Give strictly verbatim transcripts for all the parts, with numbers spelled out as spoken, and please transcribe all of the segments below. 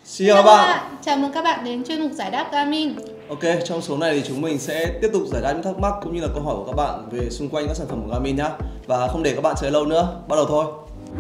Xin chào các bạn. Chào mừng các bạn đến chuyên mục giải đáp Garmin. Ok, trong số này thì chúng mình sẽ tiếp tục giải đáp những thắc mắc cũng như là câu hỏi của các bạn về xung quanh các sản phẩm của Garmin nhé. Và không để các bạn chờ lâu nữa, bắt đầu thôi.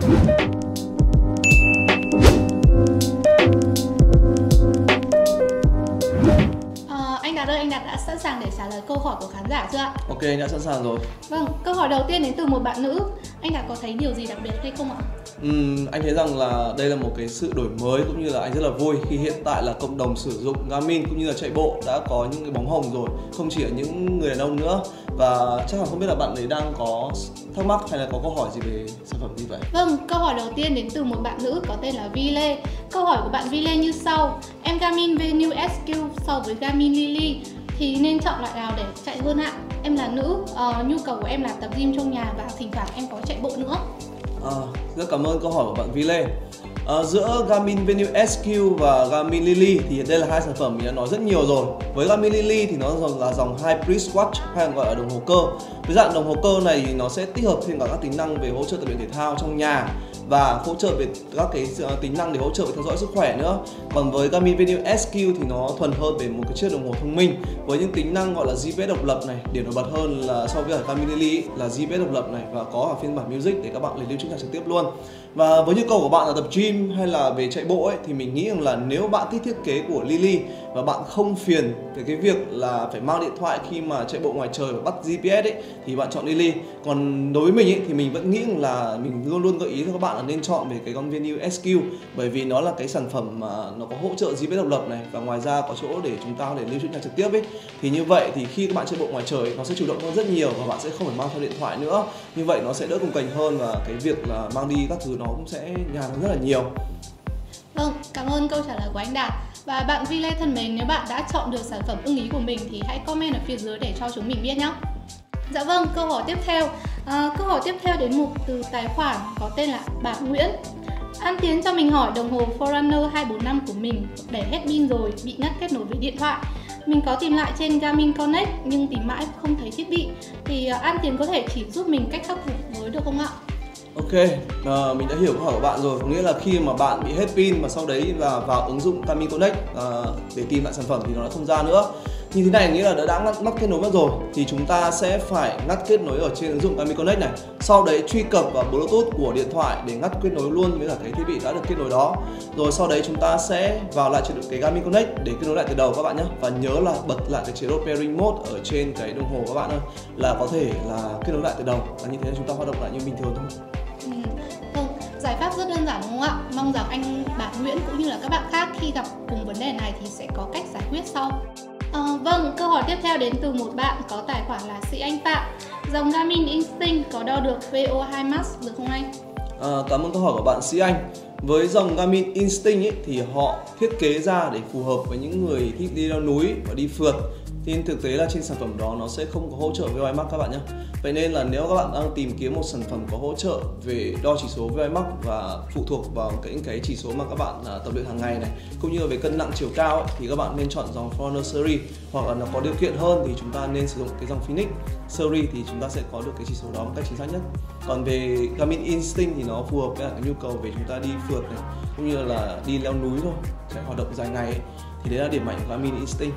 À, anh Đạt ơi, anh Đạt đã sẵn sàng để trả lời câu hỏi của khán giả chưa ạ? Ok, anh đã sẵn sàng rồi. Vâng, câu hỏi đầu tiên đến từ một bạn nữ. Anh Đạt có thấy điều gì đặc biệt hay không ạ? Uhm, anh thấy rằng là đây là một cái sự đổi mới cũng như là anh rất là vui khi hiện tại là cộng đồng sử dụng Garmin cũng như là chạy bộ đã có những cái bóng hồng rồi, không chỉ ở những người đàn ông nữa. Và chắc là không biết là bạn ấy đang có thắc mắc hay là có câu hỏi gì về sản phẩm như vậy. Vâng, câu hỏi đầu tiên đến từ một bạn nữ có tên là Vi Lê. Câu hỏi của bạn Vi Lê như sau: em Garmin Venue ét quy so với Garmin Lily thì nên chọn loại nào để chạy hơn ạ? Em là nữ, uh, nhu cầu của em là tập gym trong nhà và thỉnh thoảng em có chạy bộ nữa. À, rất cảm ơn câu hỏi của bạn Vi Lê. À, giữa Garmin Venue ét quy và Garmin Lily thì đây là hai sản phẩm mình đã nói rất nhiều rồi. Với Garmin Lily thì nó là dòng Hybrid Watch hay còn gọi là đồng hồ cơ. Với dạng đồng hồ cơ này thì nó sẽ tích hợp thêm cả các tính năng về hỗ trợ tập luyện thể thao trong nhà và hỗ trợ về các cái tính năng để hỗ trợ về theo dõi sức khỏe nữa. Còn với Garmin Venue ét quy thì nó thuần hơn về một cái chiếc đồng hồ thông minh với những tính năng gọi là giê pê ét độc lập này. Điểm nổi bật hơn là so với cả Garmin Lily là giê pê ét độc lập này và có cả phiên bản music để các bạn lấy lưu trữ nhạc trực tiếp luôn. Và với nhu cầu của bạn là tập gym hay là về chạy bộ ấy thì mình nghĩ rằng là nếu bạn thích thiết kế của Lily và bạn không phiền về cái việc là phải mang điện thoại khi mà chạy bộ ngoài trời và bắt giê pê ét ấy thì bạn chọn Lily. Còn đối với mình ấy thì mình vẫn nghĩ rằng là mình luôn luôn gợi ý cho các bạn là nên chọn về cái con Venue ét quy bởi vì nó là cái sản phẩm mà nó có hỗ trợ giê pê ét độc lập này và ngoài ra có chỗ để chúng ta có thể lưu trữ nhạc trực tiếp ấy. Thì như vậy thì khi các bạn chạy bộ ngoài trời nó sẽ chủ động hơn rất nhiều và bạn sẽ không phải mang theo điện thoại nữa. Như vậy nó sẽ đỡ cồng kềnh hơn và cái việc là mang đi các thứ nó cũng sẽ nhàn hơn rất là nhiều. Vâng, cảm ơn câu trả lời của anh Đạt. Và bạn Vi Lê thân mến, nếu bạn đã chọn được sản phẩm ưng ý của mình thì hãy comment ở phía dưới để cho chúng mình biết nhé. Dạ vâng, câu hỏi tiếp theo. À, câu hỏi tiếp theo đến một từ tài khoản có tên là Bạn Nguyễn. An Tiến cho mình hỏi đồng hồ Forerunner hai bốn năm của mình để hết pin rồi, bị ngắt kết nối với điện thoại. Mình có tìm lại trên Garmin Connect nhưng tìm mãi không thấy thiết bị. Thì An Tiến có thể chỉ giúp mình cách khắc phục với được không ạ? Ok, à, mình đã hiểu câu hỏi của bạn rồi. Có nghĩa là khi mà bạn bị hết pin mà sau đấy là vào ứng dụng Garmin Connect à, để tìm lại sản phẩm thì nó đã không ra nữa. Như thế này nghĩa là đã, đã ngắt, ngắt kết nối mất rồi thì chúng ta sẽ phải ngắt kết nối ở trên ứng dụng Garmin Connect này. Sau đấy truy cập vào Bluetooth của điện thoại để ngắt kết nối luôn với cả cái thiết bị đã được kết nối đó. Rồi sau đấy chúng ta sẽ vào lại trên cái Garmin Connect để kết nối lại từ đầu các bạn nhé. Và nhớ là bật lại cái chế độ pairing mode ở trên cái đồng hồ các bạn ơi, là có thể là kết nối lại từ đầu. Và như thế là chúng ta hoạt động lại như bình thường thôi. Ừ, vâng, giải pháp rất đơn giản đúng không ạ? Mong rằng anh Bạn Nguyễn cũng như là các bạn khác khi gặp cùng vấn đề này thì sẽ có cách giải quyết sau. À, vâng, câu hỏi tiếp theo đến từ một bạn có tài khoản là Sĩ Anh Phạm. Dòng Garmin Instinct có đo được vê o hai max được không anh? À, cảm ơn câu hỏi của bạn Sĩ Anh. Với dòng Garmin Instinct ấy, thì họ thiết kế ra để phù hợp với những người thích đi leo núi và đi phượt. Thì thực tế là trên sản phẩm đó nó sẽ không có hỗ trợ vê o hai max các bạn nhé. Vậy nên là nếu các bạn đang tìm kiếm một sản phẩm có hỗ trợ về đo chỉ số vê o hai max và phụ thuộc vào những cái chỉ số mà các bạn à, tập luyện hàng ngày này cũng như là về cân nặng chiều cao ấy, thì các bạn nên chọn dòng Forerunner Series, hoặc là nó có điều kiện hơn thì chúng ta nên sử dụng cái dòng Phoenix Series thì chúng ta sẽ có được cái chỉ số đó một cách chính xác nhất. Còn về Garmin Instinct thì nó phù hợp với cái nhu cầu về chúng ta đi phượt này cũng như là đi leo núi thôi, chạy hoạt động dài ngày ấy. Thì đấy là điểm mạnh của Garmin Instinct.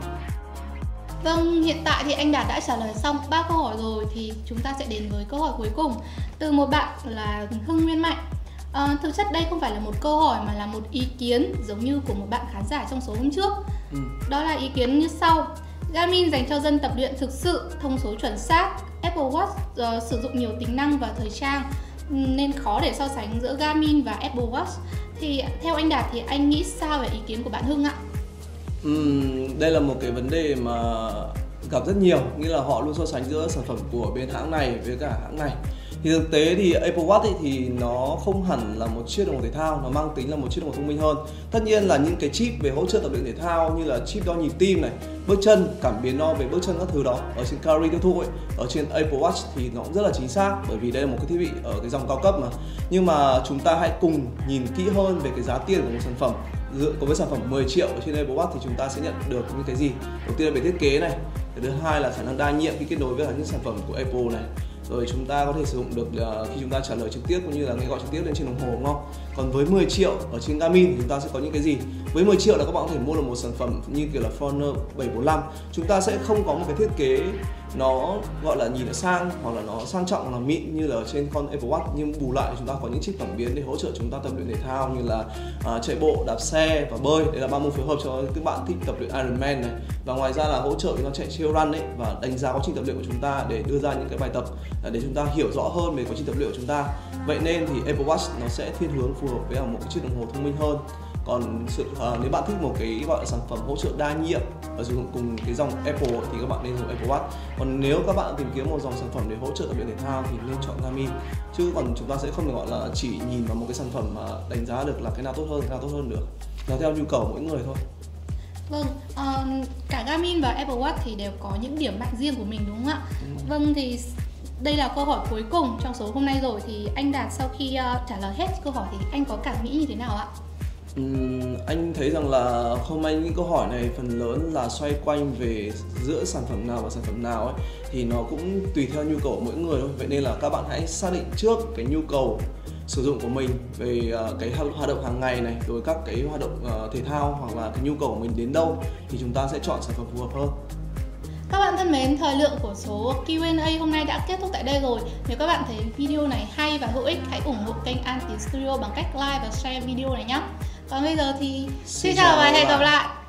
Vâng, hiện tại thì anh Đạt đã trả lời xong ba câu hỏi rồi thì chúng ta sẽ đến với câu hỏi cuối cùng từ một bạn là Hưng Nguyên Mạnh. À, thực chất đây không phải là một câu hỏi mà là một ý kiến giống như của một bạn khán giả trong số hôm trước. Ừ. Đó là ý kiến như sau: Garmin dành cho dân tập luyện thực sự, thông số chuẩn xác. Apple Watch uh, sử dụng nhiều tính năng và thời trang nên khó để so sánh giữa Garmin và Apple Watch. Thì theo anh Đạt thì anh nghĩ sao về ý kiến của bạn Hưng ạ? Uhm, đây là một cái vấn đề mà gặp rất nhiều, nghĩa là họ luôn so sánh giữa sản phẩm của bên hãng này với cả hãng này. Thì thực tế thì Apple Watch ấy, thì nó không hẳn là một chiếc đồng hồ thể thao, nó mang tính là một chiếc đồng hồ thông minh hơn. Tất nhiên là những cái chip về hỗ trợ tập luyện thể thao như là chip đo nhịp tim này, bước chân, cảm biến đo về bước chân các thứ đó ở trên calorie tiêu thụ ấy, ở trên Apple Watch thì nó cũng rất là chính xác bởi vì đây là một cái thiết bị ở cái dòng cao cấp mà. Nhưng mà chúng ta hãy cùng nhìn kỹ hơn về cái giá tiền của một sản phẩm. Có với sản phẩm mười triệu ở trên Apple Watch thì chúng ta sẽ nhận được những cái gì? Đầu tiên là về thiết kế này, cái thứ hai là khả năng đa nhiệm khi kết nối với những sản phẩm của Apple này. rồi chúng ta có thể sử dụng được uh, khi chúng ta trả lời trực tiếp cũng như là nghe gọi trực tiếp lên trên đồng hồ, đúng không? Còn với mười triệu ở trên Garmin thì chúng ta sẽ có những cái gì? Với mười triệu là các bạn có thể mua được một sản phẩm như kiểu là Forerunner bảy bốn lăm. Chúng ta sẽ không có một cái thiết kế nó gọi là nhìn nó sang hoặc là nó sang trọng, là mịn như là ở trên con Apple Watch, nhưng bù lại chúng ta có những chip cảm biến để hỗ trợ chúng ta tập luyện thể thao như là uh, chạy bộ, đạp xe và bơi. Đây là ba môn phối hợp cho các bạn thích tập luyện Ironman này. Và ngoài ra là hỗ trợ chúng ta chạy trail run ấy, và đánh giá quá trình tập luyện của chúng ta để đưa ra những cái bài tập để chúng ta hiểu rõ hơn về quá trình tập luyện của chúng ta. Vậy nên thì Apple Watch nó sẽ thiên hướng phù hợp với một cái chiếc đồng hồ thông minh hơn. Còn sự, uh, nếu bạn thích một cái gọi là sản phẩm hỗ trợ đa nhiệm và sử dụng cùng cái dòng Apple thì các bạn nên dùng Apple Watch. Còn nếu các bạn tìm kiếm một dòng sản phẩm để hỗ trợ tập luyện thể thao thì nên chọn Garmin. Chứ còn chúng ta sẽ không được gọi là chỉ nhìn vào một cái sản phẩm mà đánh giá được là cái nào tốt hơn, cái nào tốt hơn được. Nó theo nhu cầu mỗi người thôi. Vâng, uh, cả Garmin và Apple Watch thì đều có những điểm mạnh riêng của mình, đúng không ạ? Ừ. Vâng, thì đây là câu hỏi cuối cùng trong số hôm nay rồi, thì anh Đạt sau khi uh, trả lời hết câu hỏi thì anh có cảm nghĩ như thế nào ạ? Uhm, anh thấy rằng là hôm nay những câu hỏi này phần lớn là xoay quanh về giữa sản phẩm nào và sản phẩm nào ấy, thì nó cũng tùy theo nhu cầu của mỗi người thôi. Vậy nên là các bạn hãy xác định trước cái nhu cầu sử dụng của mình về uh, cái hoạt động hàng ngày này, rồi các cái hoạt động uh, thể thao hoặc là cái nhu cầu của mình đến đâu thì chúng ta sẽ chọn sản phẩm phù hợp hơn. Các bạn thân mến, thời lượng của số Q and A hôm nay đã kết thúc tại đây rồi. Nếu các bạn thấy video này hay và hữu ích, hãy ủng hộ kênh An Tiến Studio bằng cách like và share video này nhé. Còn bây giờ thì xin chào và hẹn gặp lại.